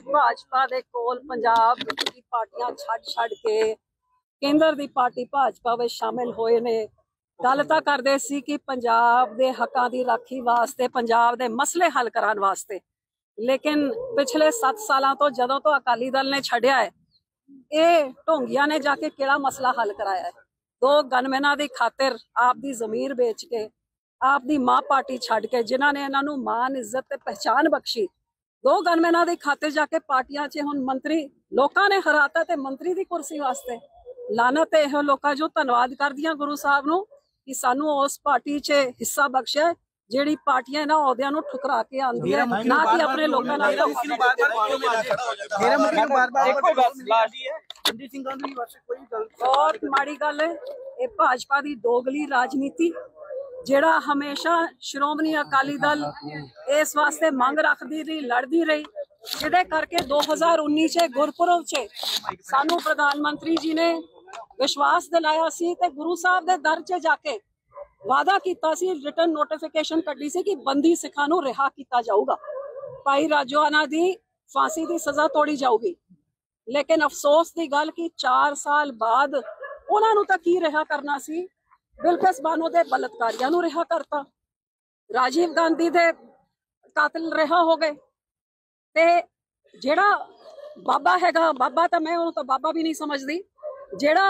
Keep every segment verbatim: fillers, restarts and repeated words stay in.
भाजपा दे कोल पंजाब दी पार्टियां छड़ छड़ के केंद्र दी पार्टी भाजपा विच शामिल होए ने। गल तां करदे सी कि पंजाब दे हक्कां दी राखी वास्ते, पंजाब दे मसले हल कराने वास्ते, लेकिन पिछले सत्त सालां तो जदों तो अकाली दल ने छड्डिया है, ये ढोंगिया ने जाके केड़ा मसला हल कराया है। दो गनमैनां दी खातिर आप दी जमीर बेच के, आप दी मां पार्टी छड्ड के, जिन्हां ने इन्हां नूं मान इज्जत ते पहचान बख्शी, दो गनमैनां दी खातिर जाके पार्टियां च हुण मंत्री लोकां ने हराता ते मंत्री दी कुर्सी वास्ते। लानत है इहो लोकां जो। धन्नवाद करदियां गुरु साहब नूं कि सानू उस पार्टी च हिस्सा बख्शिया ਜਿਹੜੀ ਪਾਰਟੀਆਂ ਇਹਨਾਂ ਅਹੁਦਿਆਂ ਨੂੰ ਠੁਕਰਾ ਕੇ ਆਉਂਦੀ ਹੈ, ਨਾ ਕਿ ਆਪਣੇ ਲੋਕਾਂ ਨਾਲ। ਬਹੁਤ ਮਾੜੀ ਗੱਲ ਹੈ ਇਹ ਭਾਜਪਾ ਦੀ ਦੋਗਲੀ ਰਾਜਨੀਤੀ, ਜਿਹੜਾ ਹਮੇਸ਼ਾ ਸ਼੍ਰੋਮਣੀ ਅਕਾਲੀ ਦਲ ਇਸ ਵਾਸਤੇ ਮੰਗ ਰੱਖਦੀ ਰਹੀ, ਲੜਦੀ ਰਹੀ, ਜਿਹਦੇ ਕਰਕੇ ਦੋ ਹਜ਼ਾਰ ਉੱਨੀ ਚ ਗੁਰਪੁਰਬ ਚ ਸਾਨੂੰ ਪ੍ਰਧਾਨ ਮੰਤਰੀ ਜੀ ਨੇ ਵਿਸ਼ਵਾਸ ਦਿਲਾਇਆ ਸੀ ਤੇ ਗੁਰੂ ਸਾਹਿਬ ਦੇ ਦਰ ਚ ਜਾ ਕੇ वादा किया सी, रिटर्न नोटिफिकेशन कड्डी सी कि बंदी सिखां नूं रिहा किया जाऊगा, भाई राजोआना दी फांसी की सज़ा तोड़ी जाऊगी। लेकिन अफसोस की गल कि चार साल बाद उन्हां नूं तां की रिहा करना सी, बिलकिस बानो दे बलात्कारियां नूं रिहा करता, राजीव गांधी दे कातिल रिहा हो गए, ते जिहड़ा बाबा हैगा, बाबा तां मैं उहनूं तां बाबा भी नहीं समझदी, जिहड़ा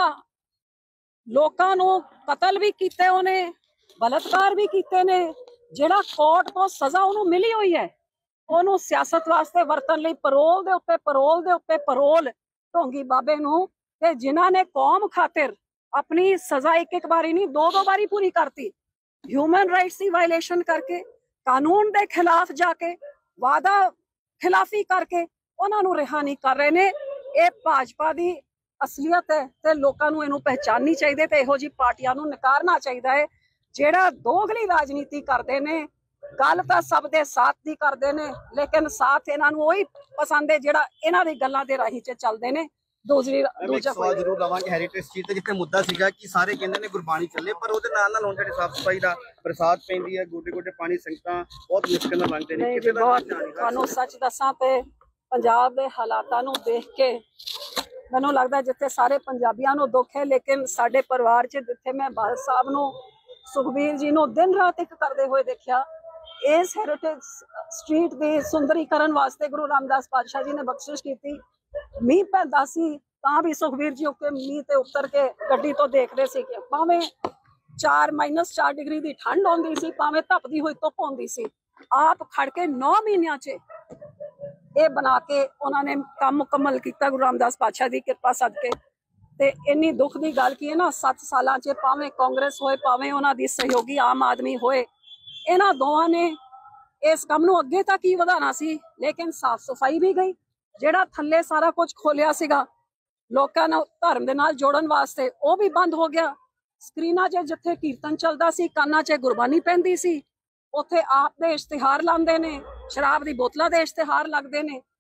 लोकां नूं कतल भी कीते, उहने बलात्कार भी कीते ने, जिहड़ा कोर्ट तो सज़ा उहनूं मिली हुई है, उहनूं सियासत वास्ते वरतन लई परोल दे उत्ते परोल दे उत्ते परोल ढोंगी बाबे नूं, ते जिन्हां ने कौम खातिर अपनी सज़ा एक एक बारी नहीं दो दो बारी पूरी करती, ह्यूमन राइट्स की वायलेशन करके, कानून दे खिलाफ जाके, वादा खिलाफी करके उहनां नूं रिहा नहीं कर रहे ने। ये भाजपा दी असलीयत है ते लोकां नूं इहनूं पहचाननी चाहिए ते इहो जी पार्टियां नूं नकारना चाहिए है ਜਿਹੜਾ ਦੋਗਲੀ ਰਾਜਨੀਤੀ ਕਰਦੇ ਨੇ। ਗੱਲ ਤਾਂ ਸਭ ਦੇ ਸਾਥ ਦੀ ਕਰਦੇ ਨੇ, ਲੇਕਿਨ ਸਾਥ ਇਹਨਾਂ ਨੂੰ ਉਹੀ ਪਸੰਦ ਹੈ ਜਿਹੜਾ ਇਹਨਾਂ ਦੀ ਗੱਲਾਂ ਦੇ ਰਾਹੀਂ ਚ ਚੱਲਦੇ ਨੇ। ਦੂਸਰੀ ਦੂਜਾ ਸਵਾਲ ਜ਼ਰੂਰ ਲਵਾਂਗੇ ਹੈਰੀਟੇਜ ਸਟਰੀਟ ਤੇ, ਜਿੱਥੇ ਮੁੱਦਾ ਸੀਗਾ ਕਿ ਸਾਰੇ ਕਹਿੰਦੇ ਨੇ ਗੁਰਬਾਣੀ ਚੱਲੇ, ਪਰ ਉਹਦੇ ਨਾਲ ਨਾਲ ਹੁਣ ਜਿਹੜੇ ਸਾਫ ਸਫਾਈ ਦਾ ਬਰਸਾਤ ਪੈਂਦੀ ਹੈ, ਗੋਡੇ ਗੋਡੇ ਪਾਣੀ ਸੰਗਤਾਂ ਬਹੁਤ ਮੁਸ਼ਕਿਲ ਨਾਲ ਲੰਘਦੇ ਨੇ। ਕਿਸੇ ਦਾ ਤੁਹਾਨੂੰ ਸੱਚ ਦੱਸਾਂ ਤੇ ਪੰਜਾਬ ਦੇ ਹਾਲਾਤਾਂ ਨੂੰ ਦੇਖ ਕੇ ਮੈਨੂੰ ਲੱਗਦਾ ਜਿੱਥੇ ਸਾਰੇ ਪੰਜਾਬੀਆਂ ਨੂੰ ਦੁੱਖ ਹੈ, ਲੇਕਿਨ ਸਾਡੇ ਪਰਿਵਾਰ ਚ ਜਿੱਥੇ ਮੈਂ ਬਾਦਲ ਸਾਹਿਬ ਨੂੰ, ਸੁਖਬੀਰ ਜੀ ਨੂੰ दिन रात एक करते हुए देखा, इस हेरिटेज स्ट्रीट के सुंदरीकरण वास्ते गुरु रामदास पातशाह जी ने बख्शिश की। मीह पैंदा सी तां भी सुखबीर जी उके मीह ते उतर के गड्डी तो देख रहे सी कि भावें चार माइनस चार डिग्री की ठंड आउंदी सी, भावें तपदी हुई धुप आउंदी सी, आप खड़ के नौ महीनों च ये बना के उन्होंने काम मुकम्मल किया गुरु रामदास पातशाह की कृपा सदके। ते इन्नी दुख की गल की है ना, सत्त सालां च भावें कांग्रेस होए, भावें उन्हां दी सहयोगी आम आदमी होए, इन्हां दोवां ने इस काम नूं अगे तक ही वधाना सी, लेकिन साफ सफाई भी गई, जिहड़ा थल्ले सारा कुछ खोलिया सीगा लोकां नूं धर्म दे नाल जोड़न वास्ते, वो भी बंद हो गया। स्क्रीनां च जिथे कीर्तन चलदा सी, कानां च गुरबानी पैंदी सी, उत्थे आप दे इश्तिहार लांदे ने, शराब दी बोतलां दे इश्तिहार लगदे ने,